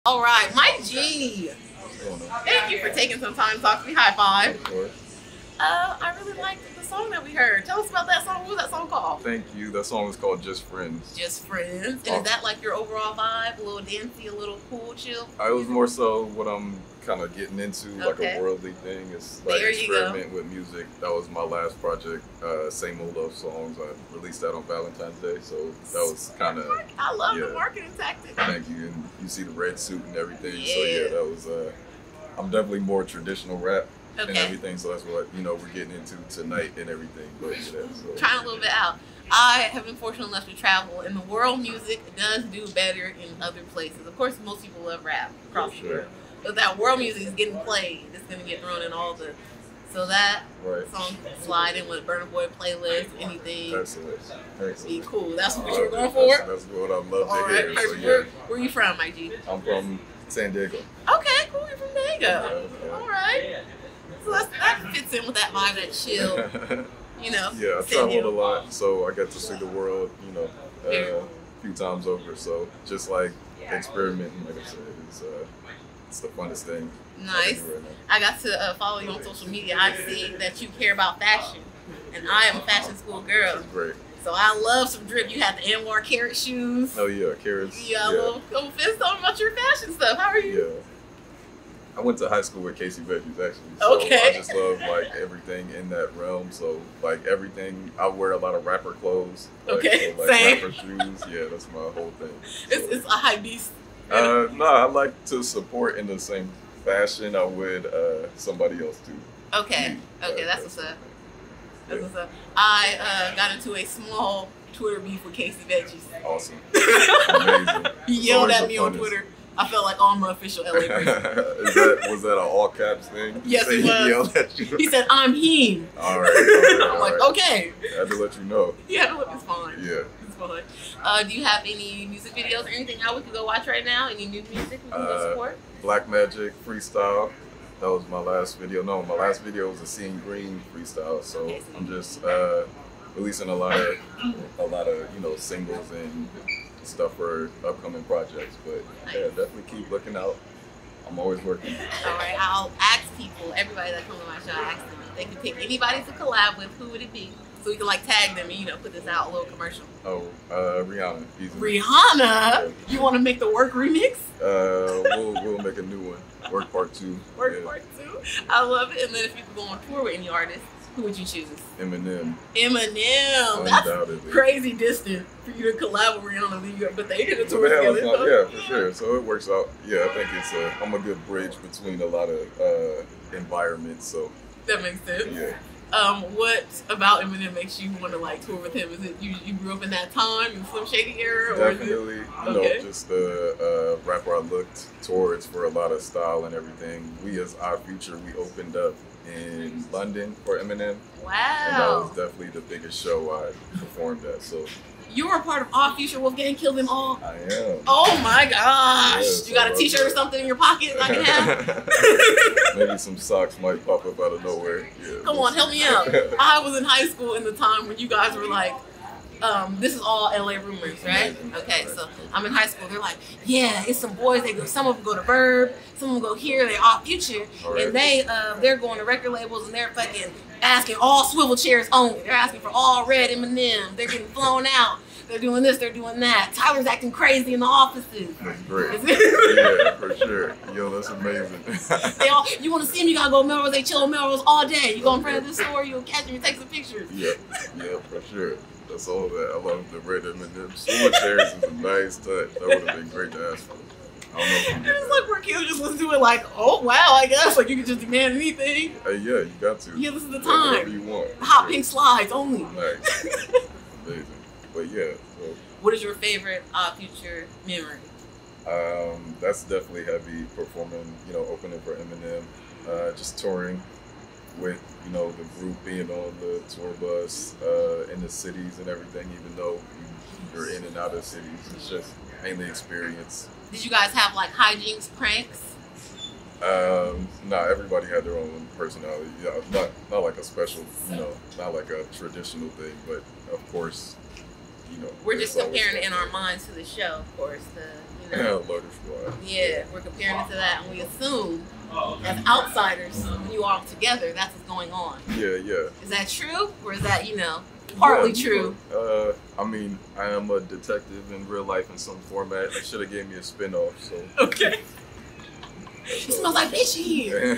All right, Mike G. Thank you for taking some time to talk to me. High five. Of course. I really liked the song that we heard. Tell us about that song. What was that song called? Thank you. That song was called Just Friends. Just Friends. And is that like your overall vibe? A little dancey, a little cool, chill? It was more so what I'm kind of getting into, like a worldly thing. It's like experiment with music. That was my last project. Same Old Love Songs. I released that on Valentine's Day, so that was kind of. I love the marketing tactic. Thank you. And you see the red suit and everything. Yeah. So yeah, that was. I'm definitely more traditional rap. And everything, so that's what we're getting into tonight and everything. But trying a little bit out. I have been fortunate enough to travel, and the world music does do better in other places. Of course, most people love rap across the world, but that world music is getting played. It's going to get thrown in all the. So that song slide in with Burna Boy playlist, anything. Excellent. Be cool. That's what you were going for. That's what I'd love to hear. So, where are you from, Mike G? I'm from San Diego. Okay, cool. You're from Diego. All right. So that fits in with that vibe, that chill, Yeah, I traveled a lot, so I got to see the world, a few times over. So just like experimenting, like I said, it's the funnest thing. Nice. I got to follow you on social media. I see that you care about fashion, and I am a fashion school girl. That's great. So I love some drip. You have the Anwar Carrot shoes. Oh yeah, carrots. Yeah, well, Fizz, tell me about your fashion stuff. How are you? Yeah. I went to high school with Casey Veggies actually. So I just love like everything in that realm. So like everything, I wear a lot of rapper clothes. Like, same. Rapper shoes. Yeah, that's my whole thing. So, it's a high beast. No, I like to support in the same fashion I would somebody else do. Okay, that's what's up. That's what's up. I got into a small Twitter beef with Casey Veggies. Awesome. Amazing. He yelled at me on Twitter. I felt like I'm an official LA person. Was that an all caps thing? Yes, it was. He yelled at you? He said, I'm him. All right. I'm like, okay. I had to let you know. You had to look. It's fine. Yeah. It's fine. Do you have any music videos or anything out we could go watch right now? Any new music we can go support? Black Magic freestyle. That was my last video. No, my last video was a Seeing Green freestyle. So I'm just releasing a lot of singles and stuff for upcoming projects, but yeah, definitely keep looking out. I'm always working. All right, I'll ask people, everybody that comes to my show, I ask them if they could pick anybody to collab with, who would it be? So we can like tag them and put this out, a little commercial. Oh, Rihanna. Rihanna? Yeah. You want to make the Work remix? We'll make a new one. Work Part 2. Part 2. I love it. And then if you could go on tour with any artist, who would you choose? Eminem. Eminem. That's crazy distant for you to collab with Rihanna, but they did a tour together. Yeah, for sure. So it works out. Yeah, I think I'm a good bridge between a lot of environments. So that makes sense. Yeah. What about Eminem makes you want to like tour with him? Is it you grew up in that time, in Slim Shady era? Definitely. Just the rapper I looked towards for a lot of style and everything. We as Our Future, we opened up in London for Eminem. Wow. And that was definitely the biggest show I performed at. So you were a part of Our Future. Wolfgang Killed Them All. I am. Oh my gosh! Yes, you got a T-shirt or something in your pocket I can have? Maybe some socks might pop up out of nowhere. Yeah, come on, help me out. I was in high school in the time when you guys were like, this is all LA rumors, right? Okay, so I'm in high school. They're like, yeah, it's some boys. Some of them go to Verb, some of them go here. They're Our Future, and they're going to record labels and they're fucking asking all swivel chairs only. They're asking for all red M&M. They're getting flown out. They're doing this. They're doing that. Tyler's acting crazy in the offices. That's great. Yeah, for sure. Yo, that's amazing. You want to see them? You gotta go Melrose. They chill in Melrose all day. You go in front of this store. You'll catch them. You take some pictures. Yeah, for sure. That's all that. I love the red M&M. Swivel chairs is a nice touch. That would have been great to ask for. I don't know if you it's like where kids just listen to it like, oh wow, I guess like you can just demand anything. Yeah, you got to. Yeah, this is the time. Whatever you want. Hot pink slides only. Nice. Amazing. But yeah. So. What is your favorite Future memory? That's definitely heavy performing. Opening for Eminem. Just touring with the group, being on the tour bus in the cities and everything. Even though you're in and out of cities, it's just mainly experience. Did you guys have like hijinks, pranks? Everybody had their own personality. Yeah, not like a special, not like a traditional thing, but of course, we're just comparing it in our minds to the show, of course. Loader Squad. Yeah, we're comparing it to that, and we assume as outsiders, when you all together, that's what's going on. Yeah. Is that true, or is that partly true? I mean, I am a detective in real life in some format. They should have gave me a spinoff. So. Okay. It smells like bitchy here.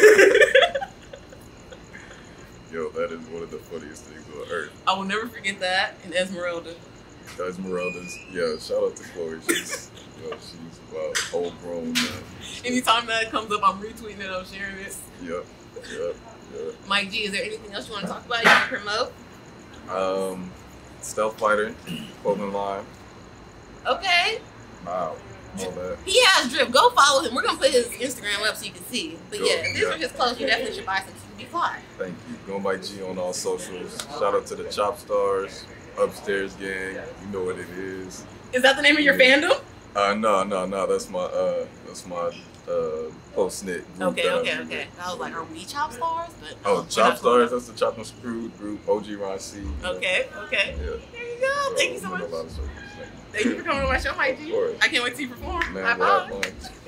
Yo, that is one of the funniest things on earth. I will never forget that. And Esmeralda. Esmeralda's, yeah. Shout out to Chloe. She's about full grown now. Anytime that comes up, I'm retweeting it. I'm sharing it. Yep. Mike G, is there anything else you want to talk about? You want to promote? Stealth Fighter, clothing line. Okay. Wow. All that. He has drip. Go follow him. We're gonna put his Instagram up so you can see. But yeah, if these are his clothes, you definitely should buy some to be fly. Thank you. Go Mike G on all socials. Shout out to the Chop Stars, Upstairs Gang. You know what it is. Is that the name of your fandom? No. That's my close knit group. Okay. I was like, are we Chop Stars? But Chop Stars. That's the Chop and Screwed group. OG Ron C. Okay. Yeah. There you go. Thank you so much. Thank you for coming on my show, Mike G. I can't wait to see you perform. Man, Bye.